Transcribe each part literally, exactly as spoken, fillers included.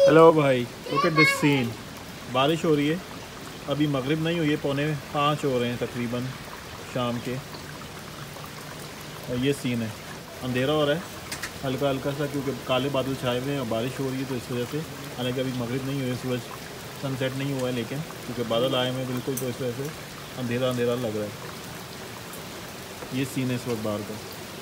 Hello भाई, look at this scene. बारिश हो रही है, अभी मगरिब नहीं हुई है, पौने पाँच हो रहे हैं तकरीबन शाम के। और ये सीन है, अंधेरा हो रहा है हल्का हल्का सा, क्योंकि काले बादल छाए हुए हैं और बारिश हो रही है, तो इस वजह से। हालांकि अभी मगरिब नहीं हुई है, सूरज सनसेट नहीं हुआ है, लेकिन क्योंकि बादल आए हुए हैं बिल्कुल, तो इस वजह से अंधेरा अंधेरा लग रहा है। ये सीन है इस वक्त बाहर का।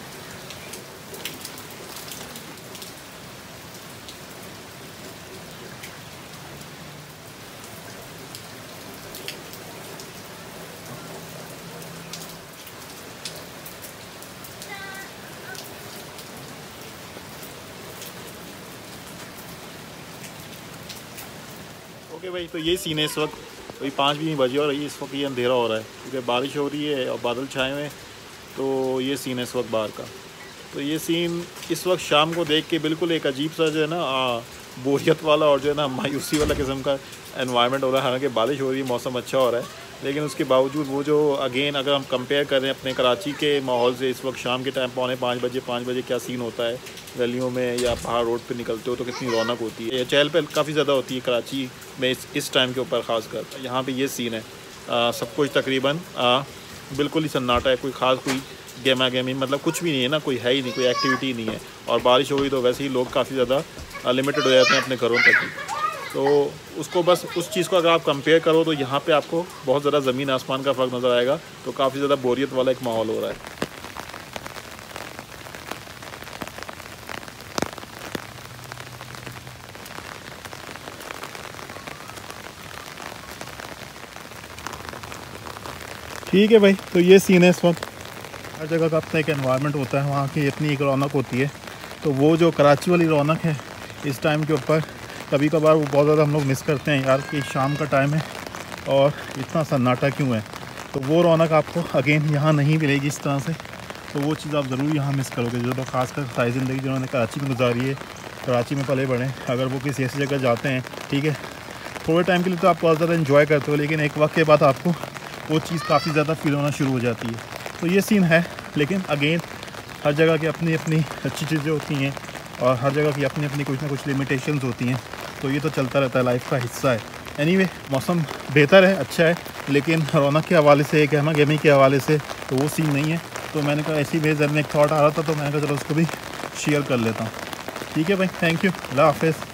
ओके भाई, तो ये सीन है इस वक्त। वही पाँच भी नहीं बजे और ये इस वक्त ये अंधेरा हो रहा है, क्योंकि बारिश हो रही है और बादल छाए हुए हैं। तो ये सीन है इस वक्त बाहर का। तो ये सीन इस वक्त शाम को देख के बिल्कुल एक अजीब सा जो है ना, बोरियत वाला और जो है ना मायूसी वाला किस्म का एनवायरनमेंट हो रहा है। हालांकि बारिश हो रही है, मौसम अच्छा हो रहा है, लेकिन उसके बावजूद वो जो अगेन अगर हम कंपेयर करें अपने कराची के माहौल से, इस वक्त शाम के टाइम पौने पाँच बजे पाँच बजे क्या सीन होता है गलियों में, या बाहर रोड पे निकलते हो तो कितनी रौनक होती है। चहल पहल काफ़ी ज़्यादा होती है कराची में इस इस टाइम के ऊपर ख़ास कर। यहाँ पे ये सीन है, आ, सब कुछ तकरीबन आ, बिल्कुल ही सन्नाटा है। कोई ख़ास कोई गेमा गेमी मतलब कुछ भी नहीं है ना, कोई है ही नहीं, कोई एक्टिविटी नहीं है। और बारिश हो गई तो वैसे ही लोग काफ़ी ज़्यादा लिमिटेड हो जाते हैं अपने घरों तक ही। तो उसको बस उस चीज़ को अगर आप कंपेयर करो तो यहाँ पे आपको बहुत ज़्यादा ज़मीन आसमान का फ़र्क नज़र आएगा। तो काफ़ी ज़्यादा बोरियत वाला एक माहौल हो रहा है। ठीक है भाई, तो ये सीन है इस वक्त। हर जगह का अपना एक एनवायरनमेंट होता है, वहाँ की इतनी एक रौनक होती है। तो वो जो कराची वाली रौनक है इस टाइम के ऊपर, कभी कभार वो बहुत ज़्यादा हम लोग मिस करते हैं यार, कि शाम का टाइम है और इतना सन्नाटा क्यों है। तो वो रौनक आपको अगेन यहाँ नहीं मिलेगी इस तरह से। तो वो चीज़ आप ज़रूर यहाँ मिस करोगे। जो लोग खासकर सारी ज़िंदगी जिन्होंने कराची में गुजारी है, कराची में पले बढ़े, अगर वो किसी ऐसी जगह जाते हैं, ठीक है, थोड़े टाइम के लिए तो आप बहुत ज़्यादा इन्जॉय करते हो, लेकिन एक वक्त के बाद आपको वो चीज़ काफ़ी ज़्यादा फील होना शुरू हो जाती है। तो ये सीन है, लेकिन अगेन हर जगह की अपनी अपनी अच्छी चीज़ें होती हैं और हर जगह की अपनी अपनी कुछ ना कुछ लिमिटेशंस होती हैं। तो ये तो चलता रहता है, लाइफ का हिस्सा है। एनीवे, मौसम बेहतर है, अच्छा है, लेकिन रौनक के हवाले से, गहमा गहमी के हवाले से तो वो सीन नहीं है। तो मैंने कहा ऐसी मेरे जहन में एक थॉट आ रहा था, तो मैंने कहा चलो उसको भी शेयर कर लेता हूँ। ठीक है भाई, थैंक यू, अल्लाह हाफ़िज़।